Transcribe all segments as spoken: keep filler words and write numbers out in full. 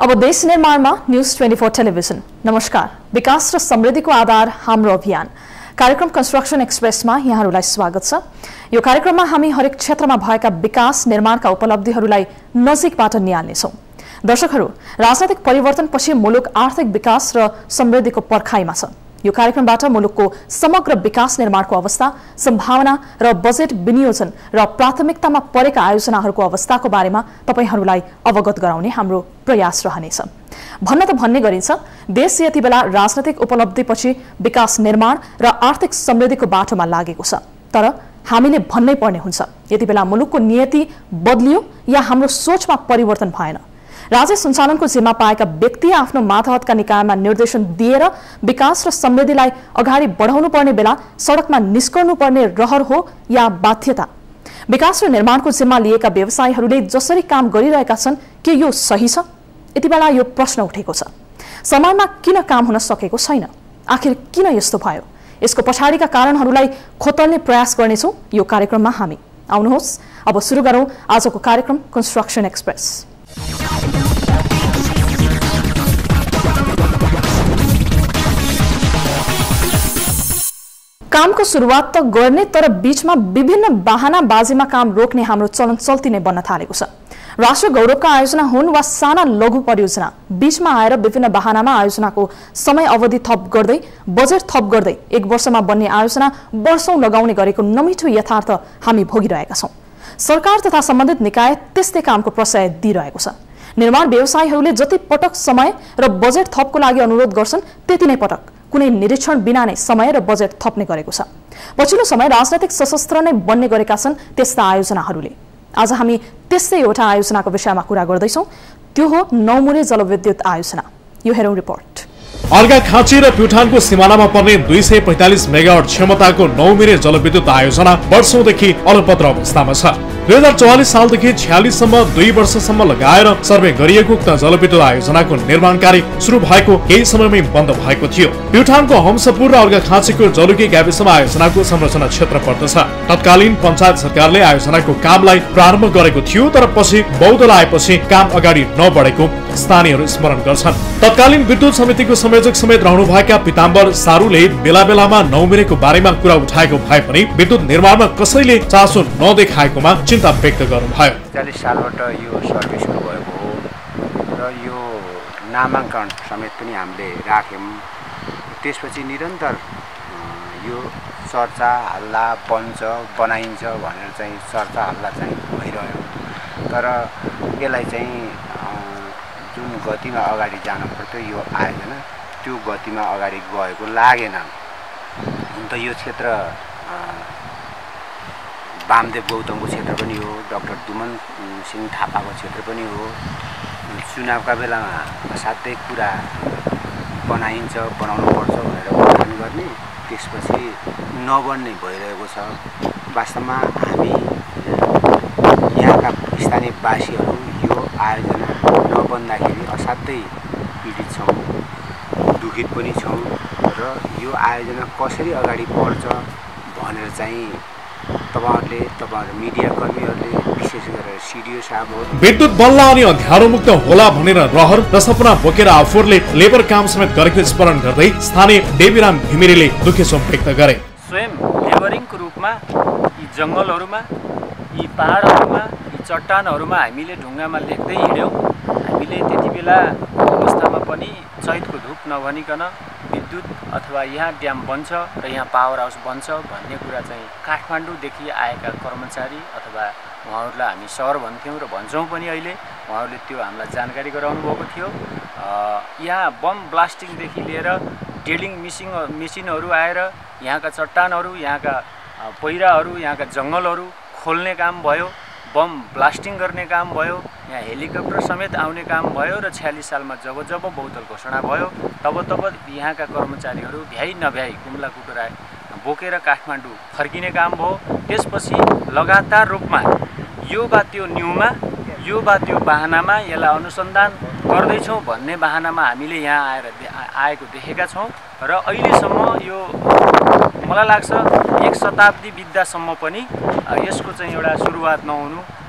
अब देश निर्माणमा न्यूज ट्वेन्टी फोर टेलिभिजन। नमस्कार। विकास र समृद्धिको आधार हाम्रो अभियान कार्यक्रम कन्स्ट्रक्सन एक्सप्रेसमा यहाँहरूलाई स्वागत छ। यो कार्यक्रममा हामी हरेक क्षेत्रमा भएका विकास निर्माणका उपलब्धिहरूलाई नजिकबाट निहाल्नेछौं। दर्शकहरू, राजनैतिक परिवर्तनपछि मुलुक आर्थिक विकास र समृद्धिको पर्खाइमा छ। यो कार्यक्रमबाट मुलुकको समग्र विकास निर्माणको अवस्था, सम्भावना र बजेट विनियोजन र प्राथमिकतामा परेका आयोजनाहरूको अवस्थाको बारेमा तपाईहरूलाई अवगत गराउने हाम्रो प्रयास रहनेछ। भन्न त भन्ने गरिन्छ, देश यति बेला राजनैतिक उपलब्धिपछि विकास निर्माण र आर्थिक समृद्धिको बाटोमा लागेको छ। तर हामीले भन्नै पर्ने हुन्छ, यति बेला मुलुकको नियति बदलियो या हाम्रो सोचमा परिवर्तन भएन। राज्य सञ्चालनको जिम्मा पाएका व्यक्ति आफ्नो मातहतका निकायमा निर्देशन दिएर विकास र समृद्धिलाई अगाडि बढाउनु पर्ने बेला सडकमा निस्कनु पर्ने रहर हो या बाध्यता? विकास र निर्माणको जिम्मा लिएका व्यवसायीहरूले जसरी काम गरिरहेका छन्, के यो सही छ? यति बेला यो प्रश्न उठेको छ। समयमा किन काम हुन सकेको छैन? आखिर किन यस्तो भयो? यसको पछाडिका कारणहरूलाई खोतल्ने प्रयास गर्नेछौं यो कार्यक्रममा हामी। आउनुहोस्, अब सुरु गरौं आजको कार्यक्रम कन्स्ट्रक्सन एक्सप्रेस। कामको सुरुवात त गर्ने, तर बीचमा विभिन्न बहानाबाजीमा काम रोक्ने हाम्रो चलन चल्ती नै बन्न थालेको छ। राष्ट्रिय गौरवका आयोजना हुन् वा साना लघु परियोजना, बीचमा आएर विभिन्न बहानामा आयोजनाको समय अवधि थप गर्दै, बजेट थप गर्दै एक वर्षमा बन्ने आयोजना वर्षौं लगाउने गरेको नमिठो यथार्थ हामी भोगिरहेका छौं। सरकार तथा सम्बन्धित निकाय त्यस्तै कामको प्रशय दिइरहेको छ। निर्माण व्यवसायीहरूले जति पटक समय र बजेट थपको लागि अनुरोध गर्छन्, त्यति नै पटक कुनै निरीक्षण बिना नै समय र बजेट थप्ने गरेको छ। पछिल्लो समय राजनैतिक सशस्त्र नै बन्ने गरेका छन् त्यस्ता आयोजनाहरूले। आज हामी त्यस्तै एउटा आयोजनाको विषयमा कुरा गर्दैछौं। त्यो हो नौमुरे जलविद्युत आयोजना। यो हेरौं रिपोर्ट। अर्घाखाँची र प्युठानको सिमानामा पर्ने दुई सय पैंतालिस मेगावाट क्षमताको नौमिरे जलविद्युत आयोजना वर्षौंदेखि अलपत्र अवस्थामा छ। दुई हजार चौवालिस सालदेखि छ्यालिससम्म दुई वर्षसम्म लगाएर सर्वे गरिएको उक्त जलविद्युत आयोजनाको निर्माण कार्य सुरु भएको केही समयमै बन्द भएको थियो। प्युठानको हम्सपुर र अर्घाखाँचीको जलुकी गाविसमा आयोजनाको संरचना क्षेत्र पर्दछ। तत्कालीन पञ्चायत सरकारले आयोजनाको कामलाई प्रारम्भ गरेको थियो, तर पछि बौद्धल आएपछि काम अगाडि नबढेको स्थानीयहरू स्मरण गर्छन्। तत्कालीन विद्युत समितिको संयोजक समेत रहनुभएका पिताम्बर सारूले बेला बेलामा नौमिरेको बारेमा कुरा उठाएको भए पनि विद्युत निर्माणमा कसैले चासो नदेखाएकोमा चिन्ता व्यक्त गर्नुभयो। चालीस सालबाट यो सर्भिस सुरु भएको हो र यो नामाङ्कन समेत पनि हामीले राख्यौँ। त्यसपछि निरन्तर यो चर्चा हल्ला बन्छ बनाइन्छ भनेर चाहिँ चर्चा हल्ला चाहिँ भइरह्यो, तर यसलाई चाहिँ जुन गतिमा अगाडि जानु पर्थ्यो यो आयोजना त्यो गतिमा अगाडि गएको लागेन। हुन त यो क्षेत्र वामदेव गौतमको क्षेत्र पनि हो, डाक्टर दुमन सिंह थापाको क्षेत्र पनि हो। चुनावका बेलामा असाध्यै कुरा बनाइन्छ, बनाउनु पर्छ भनेर उठान गर्ने, त्यसपछि नबन्ने भइरहेको छ। वास्तवमा हामी यहाँका स्थानीयवासीहरू यो आयोजना नबन्दाखेरि असाध्यै पीडित छौँ, दुखित पनि छौँ र यो आयोजना कसरी अगाडि बढ्छ भनेर चाहिँ तपाईहरुले तपाईहरु मिडिया कर्मीहरुले विशेष गरेर सिडिओ साहबहरु विद्युत बल्ल अनि अँध्यारो मुक्त होला भनेर रहर र सपना बोकेर आफूहरूले लेबर काम समेत गरेको स्मरण गर्दै स्थानीय देवीराम घिमिरेले दुखेसो व्यक्त गरे। स्वयं लेबरिङको रूपमा यी जंगलहरुमा, यी पहाडहरुमा, यी चट्टानहरुमा हामीले ढुङ्गामा लेख्दै हिँड्यौं। हामीले त्यति बेला अवस्थामा पनि चैतको धूप नभनिकन विद्युत अथवा यहाँ ड्याम बन्छ र यहाँ पावर हाउस बन्छ भन्ने कुरा चाहिँ काठमाडौँदेखि आएका कर्मचारी अथवा उहाँहरूलाई हामी सहर भन्थ्यौँ र भन्छौँ पनि अहिले। उहाँहरूले त्यो हामीलाई जानकारी गराउनु भएको थियो। यहाँ बम ब्लास्टिङदेखि लिएर ड्रिलिङ मिसिङ मेसिनहरू आएर यहाँका चट्टानहरू, यहाँका पहिराहरू, यहाँका जङ्गलहरू खोल्ने काम भयो, बम ब्लास्टिङ गर्ने काम भयो, यहाँ हेलिकप्टर समेत आउने काम भयो र छ्यालिस सालमा जब जब बहुदल घोषणा भयो तब तब यहाँका कर्मचारीहरू भ्याइ नभ्याइ कुम्ला कुटुरा बोकेर काठमाडौँ फर्किने काम भयो। त्यसपछि लगातार रूपमा यो बा त्यो न्युमा, यो बा त्यो बाहनामा यसलाई अनुसन्धान गर्दैछौँ भन्ने बाहनामा हामीले यहाँ आएर आएको देखेका छौँ र अहिलेसम्म यो मलाई लाग्छ एक शताब्दी बित्दासम्म पनि यसको चाहिँ एउटा सुरुवात नहुनु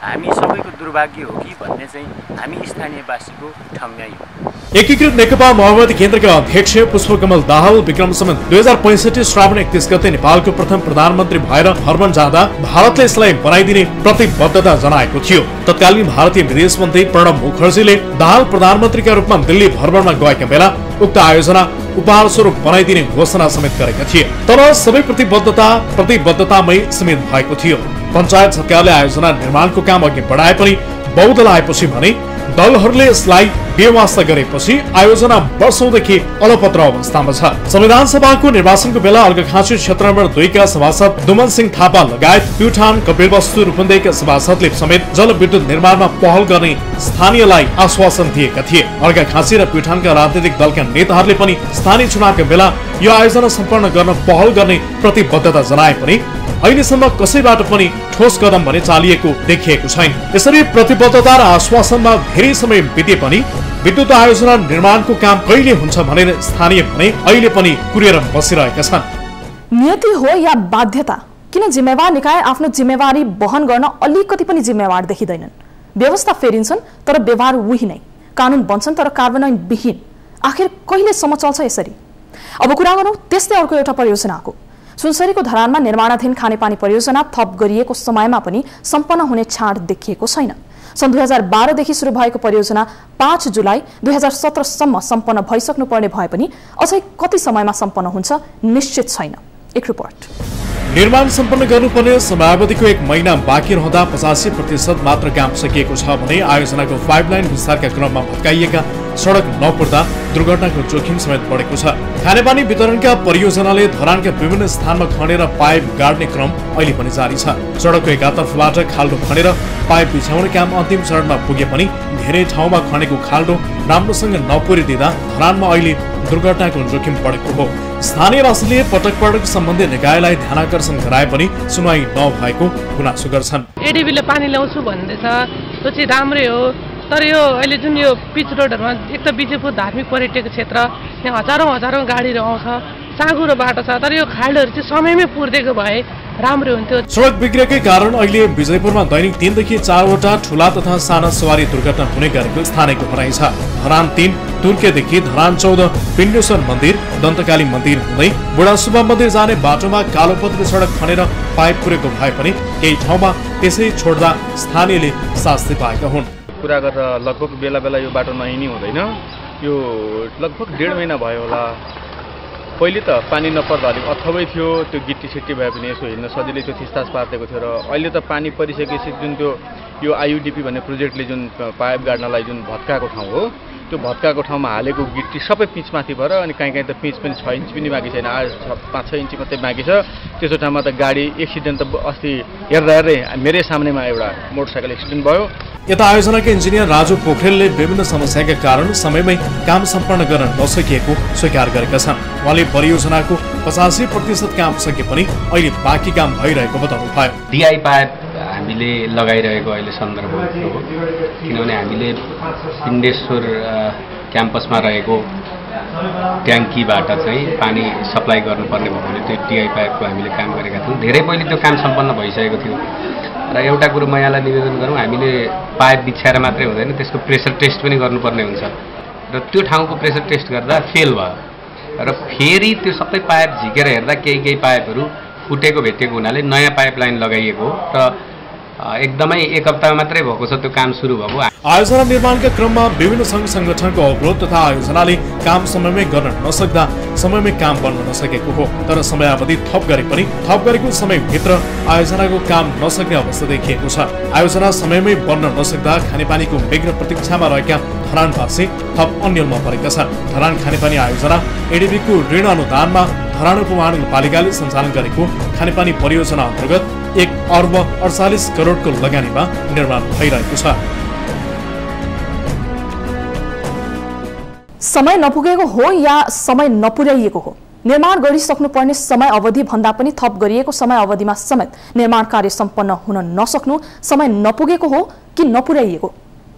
हामी सबैको दुर्भाग्य हो कि भन्ने चाहिँ हामी स्थानीयवासीको ठम्याइ हो। एकीकृत नेकपा माओवादी केन्द्रका अध्यक्ष पुष्पकमल दाहाल विक्रमसम्म दुई हजार पैंसठी श्रावण एकतीस गते नेपालको प्रथम प्रधानमन्त्री भएर भ्रमण जाँदा भारतले यसलाई बनाइदिने प्रतिबद्धता जनाएको थियो। तत्कालीन भारतीय विदेश मन्त्री प्रणब मुखर्जीले दाहाल प्रधानमन्त्रीका रूपमा दिल्ली भ्रमणमा गएका बेला उक्त आयोजना उपहार स्वरूप बनाइदिने घोषणा समेत गरेका थिए। तर सबै प्रतिबद्धता प्रतिबद्धतामै सीमित भएको थियो। पञ्चायत सरकारले आयोजना निर्माणको काम अघि बढाए पनि बहुदल आएपछि भने दलहरूले यसलाई बेवास्ता गरेपछि आयोजना वर्षौंदेखि अलपत्र अवस्थामा छ। संविधान सभाको निर्वाचनको बेला अर्घाखाँची क्षेत्र नम्बर दुई का सभासद दुमन सिंह थापा लगायत प्युठान कपिलवस्तु रूपन्देहीका सभासदले समेत जलविद्युत निर्माणमा पहल गर्ने स्थानीयलाई आश्वासन दिएका थिए। अर्घाखाँची र प्युठानका राजनीतिक दलका नेताहरूले पनि स्थानीय चुनावका बेला यो आयोजना सम्पन्न गर्न पहल गर्ने प्रतिबद्धता जनाए पनि अहिलेसम्म कसैबाट पनि ठोस कदम भने चालिएको देखिएको छैन। यसरी प्रतिबद्धता र आश्वासनमा धेरै समय बिते पनि विद्युत आयोजना निर्माणको काम कहिले हुन्छ भनेर स्थानीय भने अहिले पनि कुरेर बसिरहेका छन्। नियति हो या बाध्यता, किन जिम्मेवार निकाय आफ्नो जिम्मेवारी वहन गर्न अलिकति पनि जिम्मेवार देखिँदैनन्। व्यवस्था फेरिन्छन् तर व्यवहार उही नै, कानून बन्छन् तर कार्यान्वयन विहीन। आखिर कहिलेसम्म चल्छ यसरी? अब कुरा गरौँ त्यस्तै अर्को एउटा परियोजनाको। सुनसरीको धरानमा निर्माणाधीन खानेपानी परियोजना थप गरिएको समयमा पनि सम्पन्न हुने छाड देखिएको छैन। सन् दुई हजार बाह्रदेखि सुरु भएको परियोजना पाँच जुलाई दुई हजार सत्रसम्म सम्पन्न भइसक्नुपर्ने भए पनि अझै कति समयमा सम्पन्न हुन्छ निश्चित छैन। एक रिपोर्ट। निर्माण सम्पन्न गर्नुपर्ने समयावधिको एक महिना बाँकी रहँदा पचासी प्रतिशत मात्र काम सकिएको छ भने आयोजनाको पाइप लाइन विस्तारका क्रममा भत्काइएका सडक नपुर्दा दुर्घटनाको जोखिम समेत बढेको छ। खानेपानी वितरणका परियोजनाले धरानका विभिन्न स्थानमा खनेर पाइप गाड्ने क्रम अहिले पनि जारी छ। सडकको एकातर्फबाट खाल्डो खनेर पाइप बिछाउने काम अन्तिम चरणमा पुगे पनि धेरै ठाउँमा खनेको खाल्डो राम्रोसँग नपुरिदिँदा धरानमा अहिले दुर्घटनाको जोखिम बढेको हो। स्थानीयवासीले पटक पटक सम्बन्धित निकायलाई ध्यानाकर्षण गराए पनि सुनवाई नभएको गुनासो गर्छन्। एडिबीले पानी ल्याउँछु भन्दैछ, त्यो चाहिँ राम्रै हो, तर यो अहिले जुन यो पिच रोडहरूमा एक त बिजेपुर धार्मिक पर्यटक क्षेत्र, यहाँ हजारौँ हजारौँ गाडीहरू आउँछ, साँगुरो बाटो छ, तर यो खाल्डोहरू चाहिँ समयमै पुर्दिएको भए राम्रो हुन्थ्यो। सडक बिग्रेकै कारण अहिले विजयपुरमा दैनिक तीनदेखि चारवटा ठुला तथा साना सवारी दुर्घटना हुने गरेको स्थानीयको भनाइ छ। धरान तीन तुर्केदेखि धरान चौध पिण्डेश्वर मन्दिर दन्तकाली मन्दिर हुँदै बुढासुब्बा मन्दिर जाने बाटोमा कालोपत्री सडक खनेर पाइप पुरेको भए पनि केही ठाउँमा त्यसै छोड्दा स्थानीयले शास्ति पाएका हुन्। कुरा गरेर लगभग बेला बेला यो बाटो नहिँडी हुँदैन। यो लगभग डेढ महिना भयो होला। पहिले त पानी नपर्दा अलिक अथवै थियो, त्यो गिट्टी सिट्टी भए पनि यसो हिँड्न सजिलै त्यो थिस्तास पारिदिएको थियो र अहिले त पानी परिसकेपछि जुन त्यो यो आइयुडिपी भन्ने प्रोजेक्टले जुन पाइप गाड्नलाई जुन भत्काएको ठाउँ हो, त्यो भत्काएको ठाउँमा हालेको गिट्टी सबै पिचमाथि भएर अनि कहीँ कहीँ त पिच पनि छ इन्च पनि बाँकी छैन, आज पाँच छ इन्च मात्रै बाँकी छ। त्यसो ठाउँमा त गाडी एक्सिडेन्ट त अस्ति हेर्दा हेर्दै मेरै सामनेमा एउटा मोटरसाइकल एक्सिडेन्ट भयो। यता आयोजनाका इन्जिनियर राजु पोखरेलले विभिन्न समस्याका कारण समयमै काम सम्पन्न गर्न नसकिएको स्वीकार गरेका छन्। उहाँले परियोजनाको पचासी प्रतिशत काम सके पनि अहिले बाँकी काम भइरहेको बताउनु भयो। डिआई पाइप हामीले लगाइरहेको अहिले सन्दर्भ हो, किनभने हामीले पिण्डेश्वर क्याम्पसमा रहेको ट्याङ्कीबाट चाहिँ पानी सप्लाई गर्नुपर्ने भयो भने त्यो डिआई पाइपको हामीले काम गरेका थियौँ। धेरै पहिले त्यो काम सम्पन्न भइसकेको थियो र एउटा कुरो म यहाँलाई निवेदन गरौँ, हामीले पाइप बिछ्याएर मात्रै हुँदैन, त्यसको प्रेसर टेस्ट पनि गर्नुपर्ने हुन्छ र त्यो ठाउँको प्रेसर टेस्ट गर्दा फेल भयो र फेरि त्यो सबै पाइप झिकेर हेर्दा केही केही पाइपहरू फुटेको भेटेको हुनाले नयाँ पाइप लाइन लगाइएको र एकदमै एक हप्ता मात्रै भएको छ त्यो काम सुरु भएको। आयोजना निर्माणका क्रममा विभिन्न सङ्घ संगठनको अवरोध तथा आयोजनाले काम समयमै गर्न नसक्दा समयमै काम बन्न नसकेको हो। तर समयावधि थप गरे पनि थप गरेको समयभित्र आयोजनाको काम नसक्ने अवस्था देखिएको छ। आयोजना समयमै बन्न नसक्दा खानेपानीको बेग्र प्रतीक्षामा रहेका धरानवासी थप अन्यलमा परेका छन्। धरान खानेपानी आयोजना एडिबीको ऋण अनुदानमा धरान उपमहानगरपालिकाले सञ्चालन गरेको खानेपानी परियोजना अन्तर्गत एक अर्ब अडचालिस करोडको लगानीमा निर्माण भइरहेको छ। समय नपुगेको हो या समय नपुर्याइएको हो? निर्माण गरिसक्नुपर्ने समय अवधि भन्दा पनि थप गरिएको समय अवधिमा समेत निर्माण कार्य सम्पन्न हुन नसक्नु समय नपुगेको हो कि नपुर्याइएको?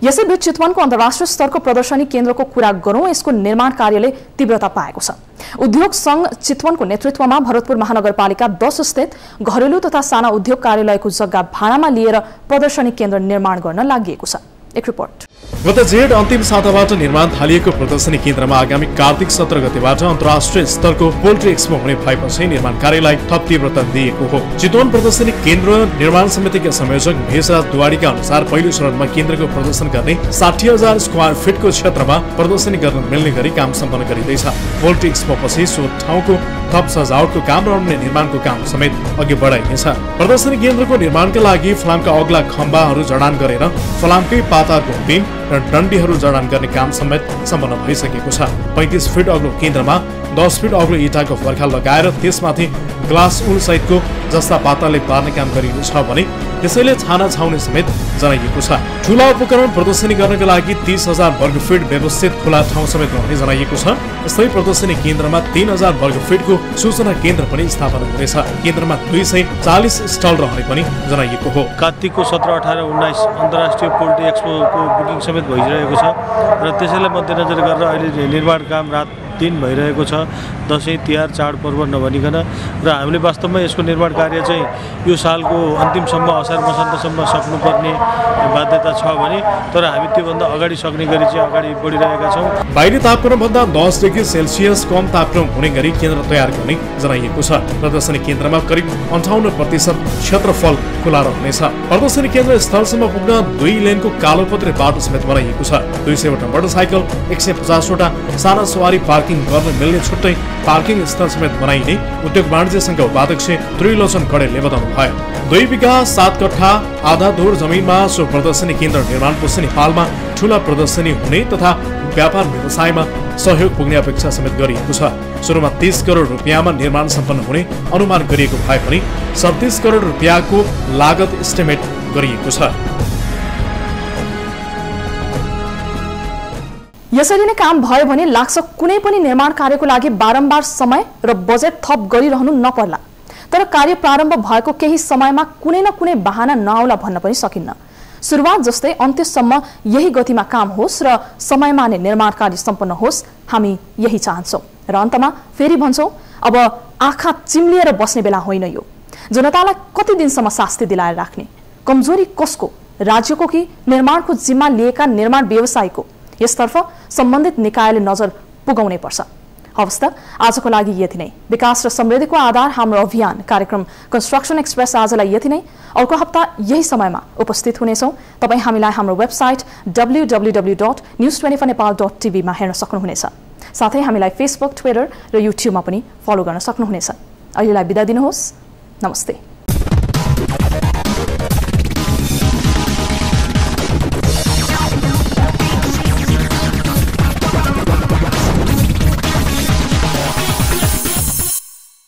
यसैबीच चितवनको अन्तर्राष्ट्रिय स्तरको प्रदर्शनी केन्द्रको कुरा गरौं, यसको निर्माण कार्यले तीव्रता पाएको छ। उद्योग संघ चितवनको नेतृत्वमा भरतपुर महानगरपालिका दस स्थित घरेलु तथा साना उद्योग कार्यालयको जग्गा भाडामा लिएर प्रदर्शनी केन्द्र निर्माण गर्न लागि छ। एक रिपोर्ट। गत जेठ अन्तिम साताबाट निर्माण थालिएको प्रदर्शनी केन्द्रमा आगामी कार्तिक सत्र गतेबाट अन्तर्राष्ट्रिय स्तरको पोल्ट्री एक्सपो हुने भएपछि निर्माण कार्यलाई थप तीव्रता दिएको हो। चितवन प्रदर्शनी केन्द्र निर्माण समितिका संयोजक भेषराज दुवाडीका अनुसार पहिलो चरणमा केन्द्रको प्रदर्शन गर्ने साठी हजार स्क्वायर फिटको क्षेत्रमा प्रदर्शनी गर्न मिल्ने गरी काम सम्पन्न गरिँदैछ। पोल्ट्री एक्सपो पछि सो ठाउँको थप सजावटको काम र अन्य निर्माणको काम समेत अघि बढाइनेछ। प्रदर्शनी केन्द्रको निर्माणका लागि फलामका अग्ला खम्बाहरू जडान गरेर फलामकै पाताको बीम र डन्डीहरू जडान गर्ने काम समेत सम्पन्न भइसकेको छ। पैंतीस फिट अग्लो केन्द्रमा दस फिट अग्लो इँटाको फर्खा लगाएर त्यसमाथि ग्लास उल सहितको जस्ता पाताले पार्ने काम गरिएको छ भने त्यसैले छाना छाउने समेत जनाइएको छ। ठूला उपकरण प्रदर्शनी गर्नका लागि तीस हजार वर्ग फिट व्यवस्थित खुला ठाउँ समेत रहने जनाइएको छ। यस्तै प्रदर्शनी केन्द्रमा तीन हजार वर्ग फिटको सूचना केन्द्र पनि स्थापना हुनेछ। केन्द्रमा दुई सय चालिस स्टल रहने पनि जनाइएको हो। कार्तिकको सत्र अठार उन्नाइस अन्तर्राष्ट्रिय पोल्ट्री एक्सपोको बुकिङ समेत भइरहेको छ र त्यसैलाई मध्यनजर गरेर अहिले निर्माण काम रात दिन भइरहेको छ। दसैँ तिहार चाडपर्व नभनिकन र हामीले वास्तवमा यसको निर्माण कार्य चाहिँ यो सालको अन्तिमसम्म असार मसान्तसम्म सक्नुपर्ने बाध्यता छ भने तर हामी त्योभन्दा अगाडि सक्ने गरी चाहिँ अगाडि बढिरहेका छौँ। बाहिरी तापक्रमभन्दा दस डिग्री सेल्सियस कम तापक्रम हुने गरी केन्द्र तयार गर्ने जनाइएको छ। प्रदर्शनी केन्द्रमा करिब अन्ठाउन्न प्रतिशत क्षेत्रफल खुला रहनेछ। प्रदर्शनी केन्द्र स्थलसम्म पुग्न दुई लेनको कालोपत्रे बाटो समेत बनाइएको छ। दुई सयवटा मोटरसाइकल, एक सय पचासवटा साना सवारी पार्किङ गर्न मिल्ने छुट्टै पार्किङ स्थल समेत बनाइने उद्योग वाणिज्य संघका उपाध्यक्ष त्रिलोचन कडेलले बताउनु भयो। दुई बिघा सात कट्ठा आधा धुर जमिनमा सो प्रदर्शनी केन्द्र निर्माणपछि नेपालमा ठूला प्रदर्शनी हुने तथा व्यापार व्यवसायमा सहयोग पुग्ने अपेक्षा समेत गरिएको छ। सुरुमा तीस करोड रुपियाँमा निर्माण सम्पन्न हुने अनुमान गरिएको भए पनि सत्तीस करोड रुपियाँको लागत एस्टिमेट गरिएको छ। यसरी नै काम भयो भने लाग्छ कुनै पनि निर्माण कार्यको लागि बारम्बार समय र बजेट थप गरिरहनु नपर्ला। तर कार्य प्रारम्भ भएको केही समयमा कुनै न कुनै बहाना नआउला भन्न पनि सकिन्न। सुरुवात जस्तै अन्त्यसम्म यही गतिमा काम होस् र समयमा नै निर्माण कार्य सम्पन्न होस्, हामी यही चाहन्छौँ। र अन्तमा फेरि भन्छौँ, अब आँखा चिम्लिएर बस्ने बेला होइन यो। जनतालाई कति दिनसम्म शास्ति दिलाएर राख्ने? कमजोरी कसको? राज्यको कि निर्माणको जिम्मा लिएका निर्माण व्यवसायीको? यसतर्फ सम्बन्धित निकायले नजर पुगाउनै पर्छ। हवस् त आजको लागि यति नै। विकास र समृद्धिको आधार हाम्रो अभियान कार्यक्रम कन्स्ट्रक्सन एक्सप्रेस आजलाई यति नै। अर्को हप्ता यही समयमा उपस्थित हुनेछौँ। तपाईँ हामीलाई हाम्रो website W W W dot news twenty four Nepal dot टिभीमा हेर्न सक्नुहुनेछ। साथै हामीलाई फेसबुक, ट्विटर र युट्युबमा पनि फलो गर्न सक्नुहुनेछ। अहिलेलाई बिदा दिनुहोस्। नमस्ते।